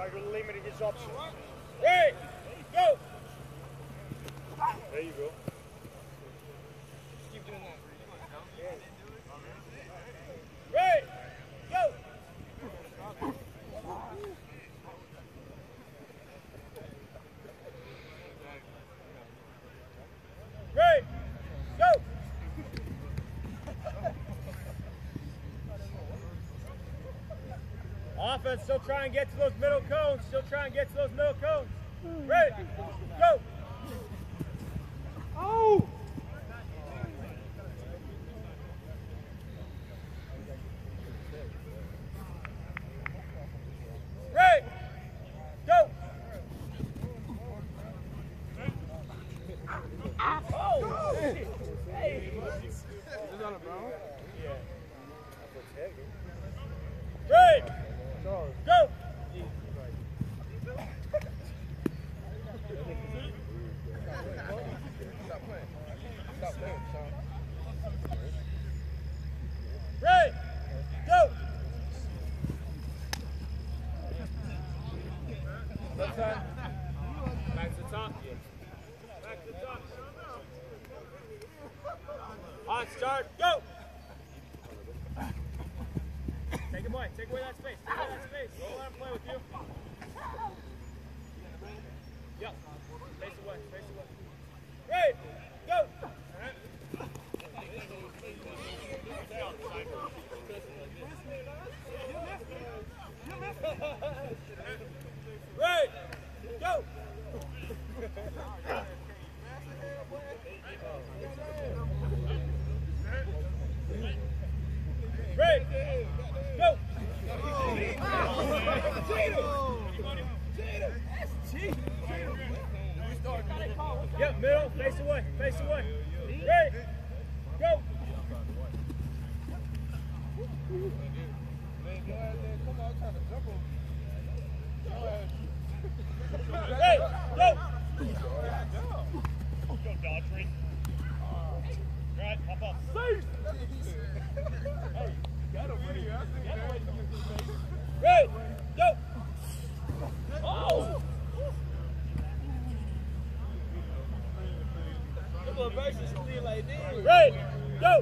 you're limiting his options. Ready, go! There you go. Just keep doing that. Ready, go! Ready, go! Offense, still try and get to those middle cones. Still try and get to those middle cones. Ready, go! Oh! Ready, go! Oh! Hey! Is that on a brown? Yeah. Ready, go! Stop playing, Sean. Ready, go! Left side. Back to the top. Back to the top. Hot start, go! Take him away. Take away that space. Take away that space. Don't let him play with you. Yep. Face away. Face away. Ready, go! Ready, go! Ready, go! Yep, middle, face away, face away. Ready, go! Come on, trying to jump him. Hey, go! Go, Daughtry. Right, hop up. Safe! Hey, got him ready. Ready, go! Oh! Come on, versus clean like this. Ready, go!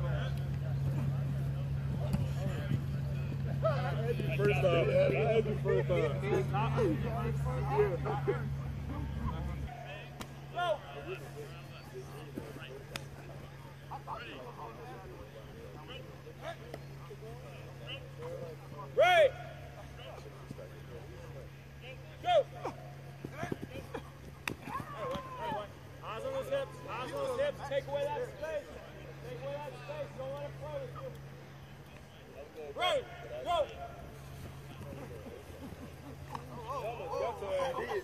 First off, that's your first off. Go! Ready, go! Eyes on those hips, eyes on those hips. Take away that space. Take away that space. Don't let him play with you. Ready, go!